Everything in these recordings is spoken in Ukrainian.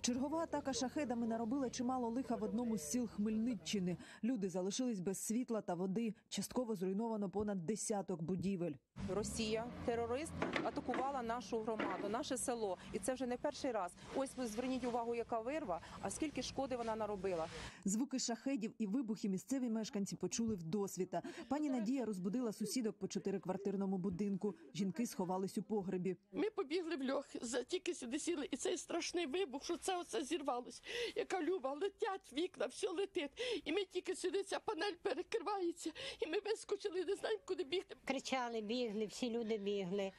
Чергова атака шахедами наробила чимало лиха в одному з сіл Хмельниччини. Люди залишились без світла та води. Частково зруйновано понад десяток будівель. Росія, терорист, атакувала нашу громаду, наше село. І це вже не перший раз. Ось ви зверніть увагу, яка вирва, а скільки шкоди вона наробила. Звуки шахедів і вибухи місцеві мешканці почули вдосвіта. Пані Надія розбудила сусідок по 4-квартирному будинку. Жінки сховались у погребі. Ми побігли в льох, тільки сюди сіли, і цей страшний вибух, що це оце зірвалось. Яка люба, летять вікна, все летить. І ми тільки сюди, ця панель перекривається, і ми вискочили, не знаємо, куди бігти. Кричали, бігли, всі люди бігли.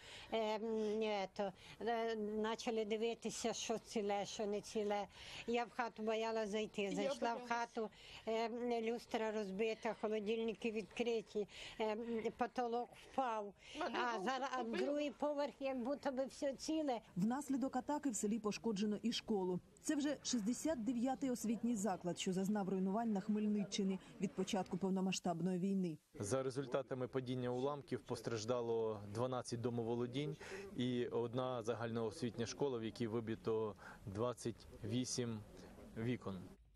Почали дивитися, що ціле, що не ціле. Я в хату боялася зайти. Зайшла в хату, люстра розбита, холодильники відкриті, потолок впав. А другий поверх, як будто би все ціле. Внаслідок атаки в селі пошкоджено і школу. Це вже 69-й освітній заклад, що зазнав руйнувань на Хмельниччині від початку повномасштабної війни. За результатами падіння уламків постраждало 12 домоволодінь і одна загальноосвітня школа, в якій вибито 28 вікон.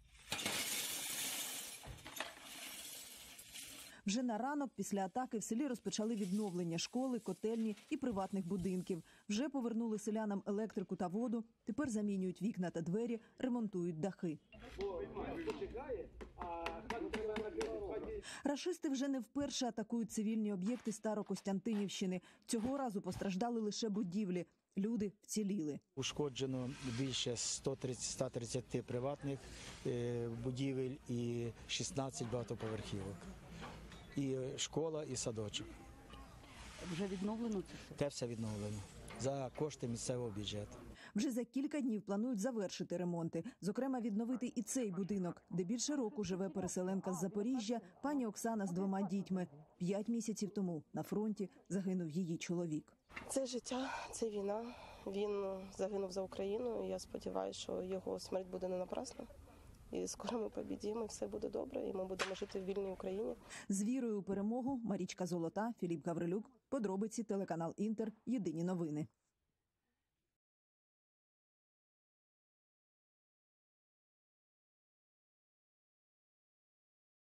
Вже на ранок після атаки в селі розпочали відновлення школи, котельні і приватних будинків. Вже повернули селянам електрику та воду, тепер замінюють вікна та двері, ремонтують дахи. Рашисти вже не вперше атакують цивільні об'єкти Старокостянтинівщини. Цього разу постраждали лише будівлі. Люди вціліли. Ушкоджено більше 130 приватних будівель і 16 багатоповерхівок. І школа, і садочок. Вже відновлено це все? Те все відновлено. За кошти місцевого бюджету. Вже за кілька днів планують завершити ремонти. Зокрема, відновити і цей будинок, де більше року живе переселенка з Запоріжжя, пані Оксана з 2 дітьми. 5 місяців тому на фронті загинув її чоловік. Це життя, це війна. Він загинув за Україну. І я сподіваюся, що його смерть буде не напрасна. І скоро ми побідімо, і все буде добре, і ми будемо жити в вільній Україні. З вірою у перемогу Марічка Золота, Філіп Гаврилюк. Подробиці, телеканал Інтер. Єдині новини.